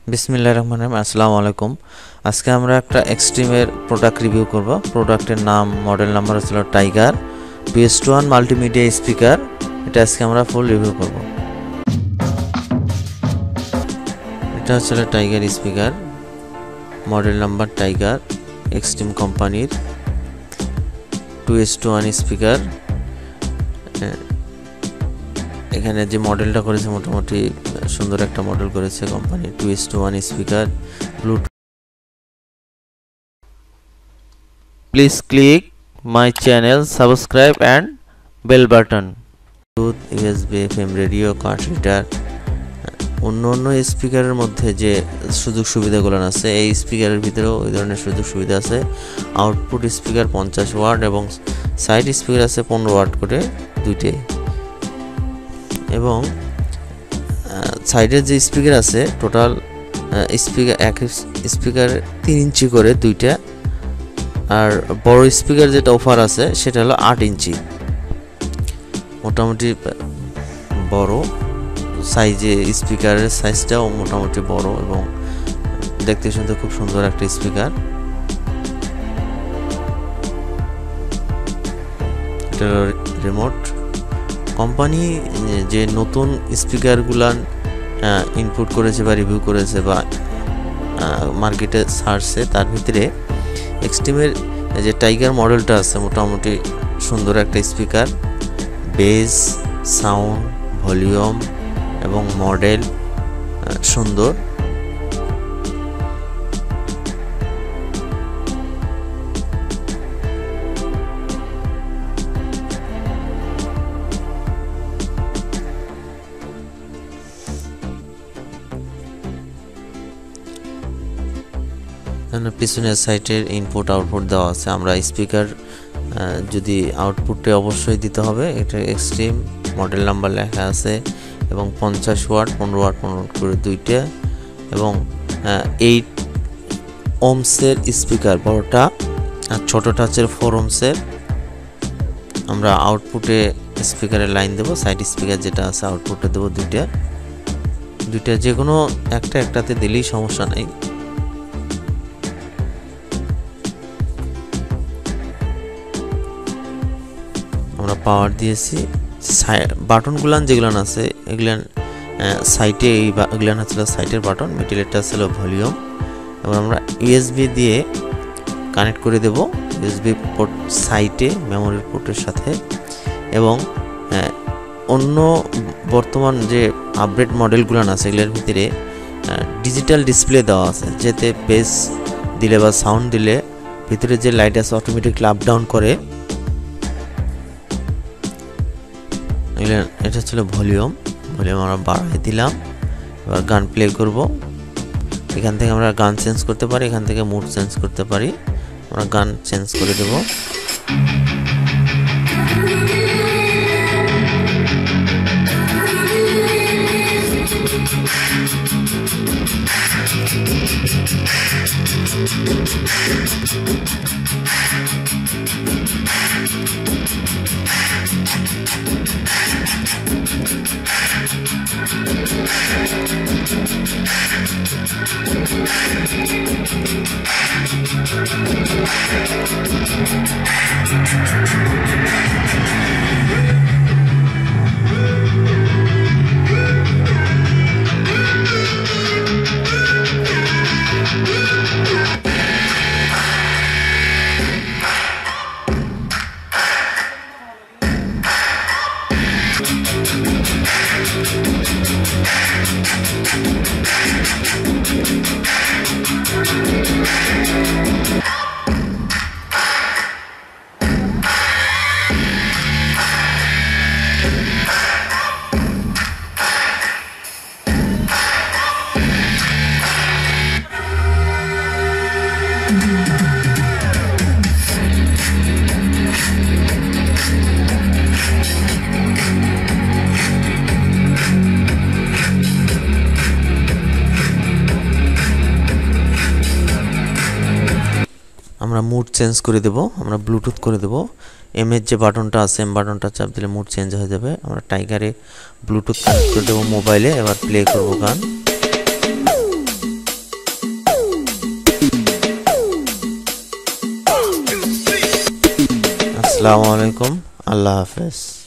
বিসমিল্লাহির রহমানির রহিম। আসসালামু আলাইকুম। আজকে আমরা একটা এক্সট্রিমের প্রোডাক্ট রিভিউ করব। প্রোডাক্টের নাম, মডেল নাম্বার হচ্ছে টাইগার 2:1 মাল্টিমিডিয়া স্পিকার। এটা আজকে আমরা ফুল রিভিউ করব। এটা হচ্ছে Tiger speaker, model number Tiger, Xtreme কোম্পানির 2:1 স্পিকার। এখানে যে মডেলটা করেছে মোটামুটি সুন্দর একটা মডেল করেছে company. 2:1 speaker, Bluetooth. Please click my channel, subscribe and bell button. Bluetooth, USB, FM radio, card reader, অন্য স্পিকারের মধ্যে যে সুযোগ সুবিধাগুলো আছে এই স্পিকারের ভিতরেও ওই ধরনের সুযোগ সুবিধা আছে। আউটপুট স্পিকার 50 ওয়াট এবং সাইড স্পিকার আছে 15 ওয়াট করে দুইটাই। এবং সাইডের যে স্পিকার আছে টোটাল স্পিকার এক স্পিকার 3 ইঞ্চি করে দুইটা, আর বড় স্পিকার যেটা অফার আছে সেটা হলো 8 ইঞ্চি। মোটামুটি বড় সাইজে স্পিকারের সাইজটাও মোটামুটি বড় এবং দেখতে শুনতে খুব সুন্দর একটা স্পিকার। এটা রিমোট। কোম্পানি যে নতুন স্পিকারগুলান ইনপুট করেছে বা রিভিউ করেছে বা মার্কেটে ছাড়ছে, তার ভিতরে এক্সট্রিমের যে টাইগার মডেলটা আছে মোটামুটি সুন্দর একটা স্পিকার। বেস, সাউন্ড, ভলিউম এবং মডেল সুন্দর। পিছনের সাইডের ইনপুট আউটপুট দেওয়া আছে। আমরা স্পিকার যদি আউটপুটে অবশ্যই দিতে হবে। এটা এক্সট্রিম মডেল নাম্বার লেখা আছে এবং 50 ওয়াট 15 ওয়াট করে দুইটা এবং 8 ওহমসের স্পিকার বড়টা, আর ছোটটা হচ্ছে 4 ওহমসের। আমরা আউটপুটে স্পিকারের লাইন দেব, সাইড স্পিকার যেটা আছে আউটপুটে দেবো দুইটা যে কোনো একটাতে দিলেই সমস্যা নেই। আমরা পাওয়ার দিয়েছি। বাটনগুলান যেগুলান আছে এগুলান সাইটে, এগুলান হচ্ছে সাইটের বাটন, মিডলেরটা ছিল ভলিউম। এবং আমরা ইউএসবি দিয়ে কানেক্ট করে দেব ইউএসবি পোর্ট সাইটে মেমোরির পোর্টের সাথে। এবং অন্য বর্তমান যে আপডেট মডেলগুলান আছে এগুলোর ভিতরে ডিজিটাল ডিসপ্লে দেওয়া আছে, যেতে বেস দিলে বা সাউন্ড দিলে ভিতরে যে লাইট আছে অটোমেটিকলি আপ ডাউন করে। এটা ছিল ভলিউম আমরা বাড়াই দিলাম। এবার গান প্লে করব। এখান থেকে আমরা গান চেঞ্জ করতে পারি, এখান থেকে মুড চেঞ্জ করতে পারি। আমরা গান চেঞ্জ করে দেব। আমরা মুড চেঞ্জ করে দেব, আমরা ব্লুটুথ করে দেব। এম এর যে বাটনটা আছে এম বাটনটা চাপ দিলে মুড চেঞ্জ হয়ে যাবে। আমরা টাইগারে ব্লুটুথ কানেক্ট করে দেব মোবাইলে। এবার প্লে করব গান। আসসালামু আলাইকুম, আল্লাহ হাফেজ।